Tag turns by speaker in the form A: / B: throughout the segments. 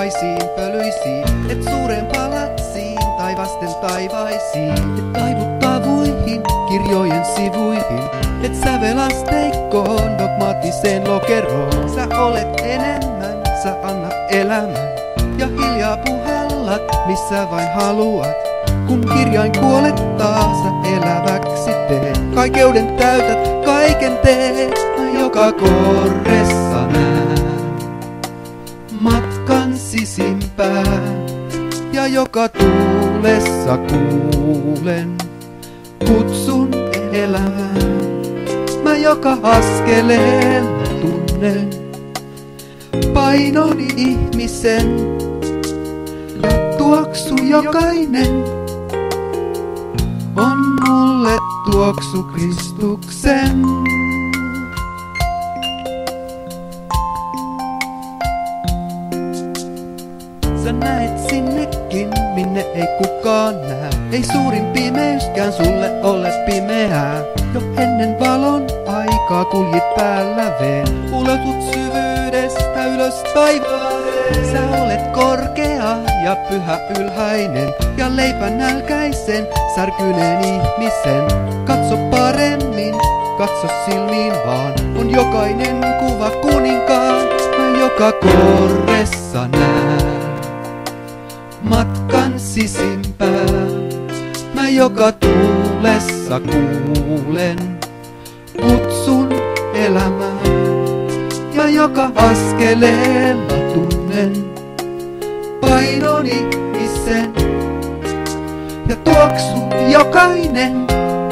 A: raskaisiin pölyisiin, et suureen palatsiin tai vasten taivaisiin, et taivut tavuihin, kirjojen sivuihin, et sävelasteikkoon, dogmaattiseen lokeroon. Sä olet enemmän, sä annat elämän ja hiljaa puhallat, missä vain haluat. Kun kirjain kuolettaa, sä eläväksi teet. Kaikeuden täytät, kaiken teet, mä joka korressa näen matkan sisimpään. Ja joka tuulessa kuulen kutsun elämään. Mä joka askeleen tunnen painoni ihmisen. Ja tuoksu jokainen on mulle tuoksu Kristuksen. Sä näet sinnekin, minne ei kukaan näe. Ei suurin pimeyskään sulle ole pimeää. Jo ennen valon aikaa kuljit päällä veen. Ulotut syvyydestä ylös taivaalle. Sä olet korkea ja pyhä ylhäinen. Ja leipänälkäisen, särkyneen ihmisen. Katso paremmin, katso silmiin vaan. On jokainen kuva kuninkaan, mä joka korressa näen matkan sisimpään. Mä joka tuulessa kuulen kutsun elämään. Ja joka askeleella tunnen painoni isen. Ja tuoksu jokainen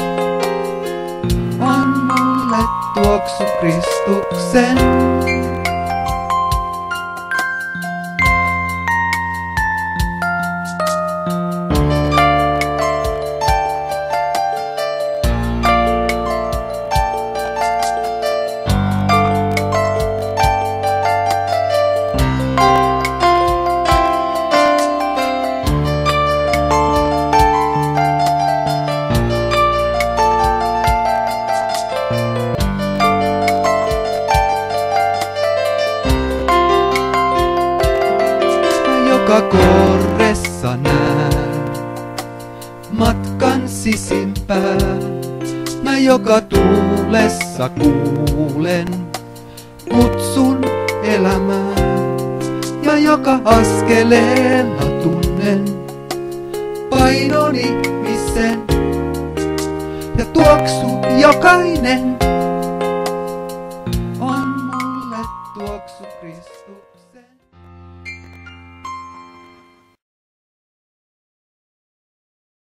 A: on mulle tuoksu Kristuksen. Joka korressa näen matkan sisimpään. Mä joka tuulessa kuulen kutsun elämään. Ja joka askeleella tunnen painoni isen. Ja tuoksu jokainen on mulle tuoksu Kristus.